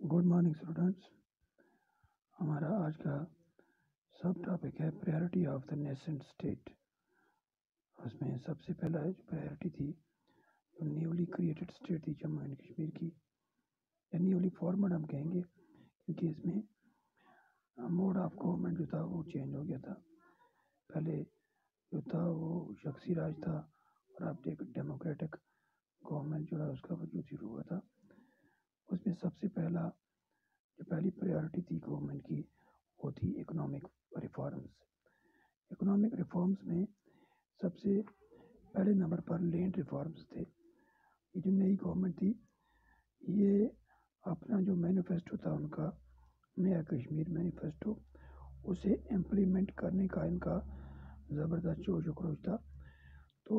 Good morning students. हमारा आज का सब टॉपिक है priority of the nation state. उसमें सबसे पहला जो प्रायोरिटी थी जो न्यूली क्रिएटेड स्टेट थी जम्मू एंड कश्मीर की, या न्यूली फॉर्मेड हम कहेंगे क्योंकि इसमें मोड ऑफ गवर्नमेंट जो था वो चेंज हो गया था। पहले जो था वो शख्सी राज था और अब एक डेमोक्रेटिक गवर्नमेंट जो है उसका वजूद शुरू हुआ था। उसमें सबसे पहली प्रायोरिटी थी गवर्नमेंट की वो थी इकोनॉमिक रिफॉर्म्स। इकोनॉमिक रिफॉर्म्स में सबसे पहले नंबर पर लैंड रिफॉर्म्स थे। ये जो नई गवर्नमेंट थी ये अपना जो मैनिफेस्टो था उनका नया कश्मीर मैनिफेस्टो उसे इम्प्लीमेंट करने का इनका ज़बरदस्त जोश और खरोश था। तो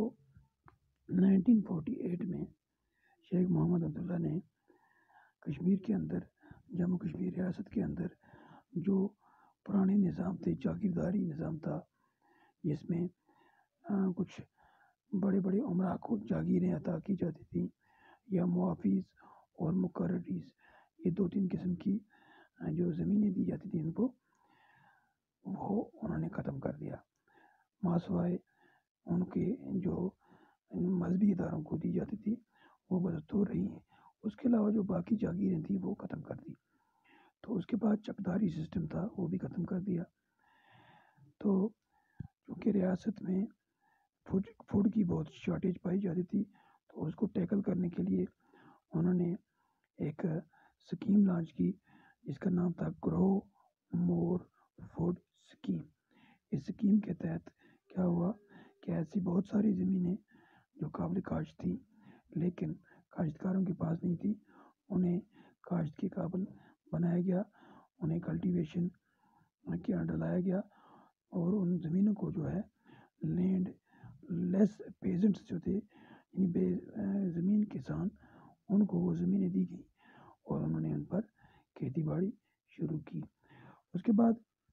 1948 में शेख मोहम्मद अब्दुल्ला ने कश्मीर के अंदर जम्मू कश्मीर रियासत के अंदर जो पुराने निज़ाम थे, जागीरदारी निज़ाम था जिसमें कुछ बड़े बड़े उमरा को जागीरें अता की जाती थी या मुआफ़ीज़ और मुकर्ररीज़, ये 2-3 किस्म की जो ज़मीनें दी जाती थी इनको, वो उन्होंने ख़त्म कर दिया। मासवाए उनके जो मजहबी इदारों को दी जाती थी वो बदस्तूर रही हैं। उसके अलावा जो बाकी जागीरें थी वो ख़त्म कर दी। तो उसके बाद चकधारी सिस्टम था वो भी ख़त्म कर दिया। तो क्योंकि रियासत में फूड की बहुत शॉर्टेज पाई जाती थी तो उसको टैकल करने के लिए उन्होंने एक स्कीम लॉन्च की जिसका नाम था ग्रो मोर फूड स्कीम। इस स्कीम के तहत क्या हुआ कि ऐसी बहुत सारी ज़मीनें जो काबिल काश्त थी लेकिन काश्तकारों के पास नहीं थी, उन्हें काश्त के काबिल बनाया गया, उन्हें कल्टीवेशन के अंडर लाया गया और उन ज़मीनों को जो है लैंड लेस पेजेंट्स जो थे यानी ज़मीन किसान, उनको वो ज़मीनें दी गई और उन्होंने उन पर खेती बाड़ी शुरू की। उसके बाद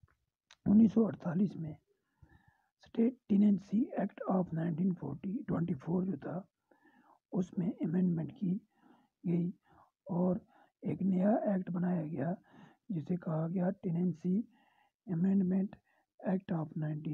1948 में स्टेट टेनेंसी एक्ट ऑफ 1924 जो था उसमें अमेंडमेंट की गई और एक नया एक्ट बनाया गया जिसे कहा गया टेनेंसी अमेंडमेंट एक्ट ऑफ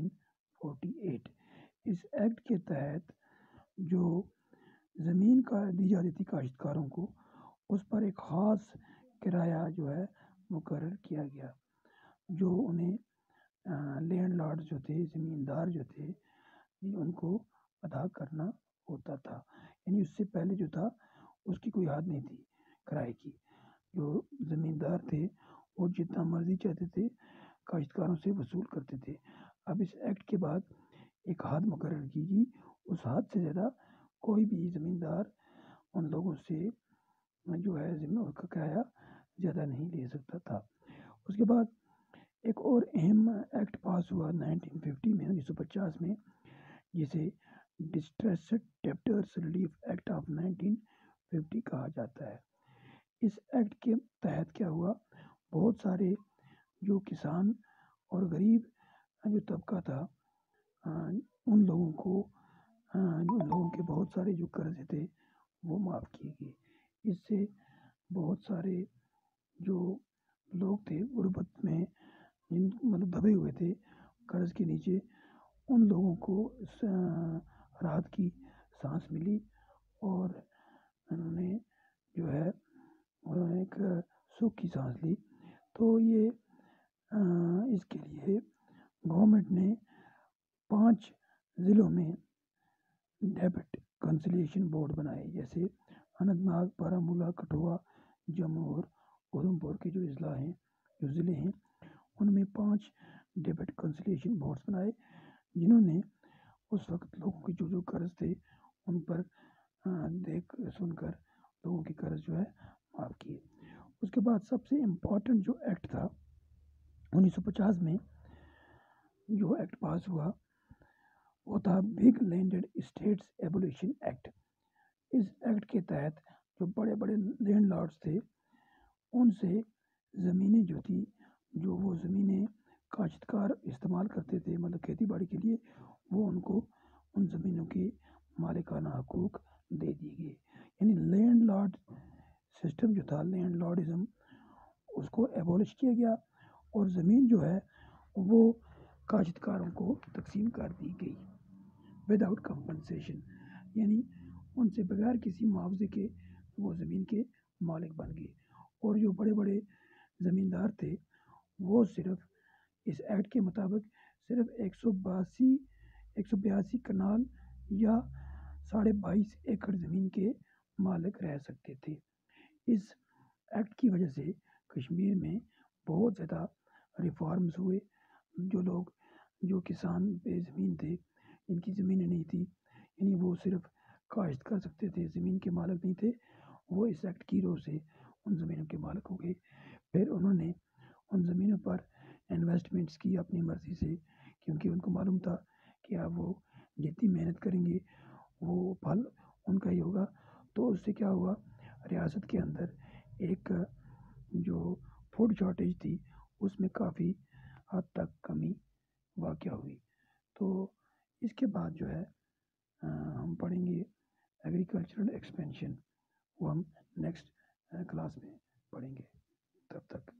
1948। इस एक्ट के तहत जो ज़मीन का दी जाती थी काश्तकारों को उस पर एक ख़ास किराया जो है मुकर्रर किया गया जो उन्हें लैंड लॉर्ड जो थे, ज़मींदार जो थे, उनको अदा करना होता था। यानी उससे पहले जो था उसकी कोई हद नहीं थी किराए की। जो ज़मींदार थे वो जितना मर्जी चाहते थे काश्तकारों से वसूल करते थे। अब इस एक्ट के बाद एक हद मुकर्रर की गई, उस हद से ज़्यादा कोई भी ज़मींदार उन लोगों से जो है ज़मीन का किराया ज़्यादा नहीं ले सकता था। उसके बाद एक और अहम एक्ट पास हुआ 1950 में जिसे distressed debtors relief act of 1950 कहा जाता है। इस एक्ट के तहत क्या हुआ, बहुत सारे जो किसान और गरीब जो तबका था उन लोगों के बहुत सारे जो कर्जे थे वो माफ़ किए गए। इससे बहुत सारे जो लोग थे गुर्बत में मतलब दबे हुए थे कर्ज के नीचे, उन लोगों को राहत की सांस मिली और उन्होंने जो है एक सुख की सांस ली। तो ये इसके लिए गवर्नमेंट ने 5 ज़िलों में डेब्ट कंसिलिएशन बोर्ड बनाए, जैसे अनंतनाग, बारामूला, कठुआ, जम्मू और उधमपुर के जो ज़िले हैं उनमें 5 डेब्ट कंसिलिएशन बोर्ड्स बनाए जिन्होंने उस वक्त लोगों के जो कर्ज थे उन पर देख सुनकर लोगों के कर्ज जो है माफ़ किए। उसके बाद सबसे इम्पोर्टेंट जो एक्ट था 1950 में जो एक्ट पास हुआ वो था big landed states abolition act. इस एक्ट के तहत जो बड़े बड़े लैंड लॉर्ड्स थे उनसे ज़मीनें जो थी, जो वो ज़मीनें काश्तकार इस्तेमाल करते थे मतलब खेती बाड़ी के लिए, वो उनको उन ज़मीनों के मालिकाना हकूक़ दे दिए गए। यानी लैंड लॉर्ड सिस्टम जो था, लैंड लॉर्डिज़म, اس کو ایبولش کیا گیا اور زمین جو ہے وہ کاشتکاروں کو تقسیم کر دی گئی وداؤٹ کمپنسیشن، یعنی ان سے بغیر کسی معاوضے کے وہ زمین کے مالک بن گئے، اور جو بڑے بڑے زمیندار تھے وہ صرف اس ایکٹ کے مطابق صرف 182 کنال یا 22.5 ایکڑ زمین کے مالک رہ سکتے تھے۔ اس ایکٹ کی وجہ سے کشمیر میں بہت زیادہ ریفارمز ہوئے، جو کسان بے زمین تھے، ان کی زمینیں نہیں تھی، یعنی وہ صرف کاشت کر سکتے تھے، زمین کے مالک نہیں تھے، وہ اس ایکٹ کی روح سے ان زمینوں کے مالک ہو گئے۔ پھر انہوں نے ان زمینوں پر انویسٹمنٹس کی اپنی مرضی سے، کیونکہ ان کو معلوم تھا کہ اب وہ جتنی محنت کریں گے وہ پھل ان کا ہی ہوگا۔ تو اس سے کیا ہوا، ریاست کے اندر ایک جو فوڈ شارٹیج تھی اس میں کافی حد تک کمی واقع ہوئی۔ تو اس کے بعد جو ہے ہم پڑھیں گے ایگریکلچرل ایکسپینشن، وہ ہم نیکسٹ کلاس میں پڑھیں گے۔ تب تک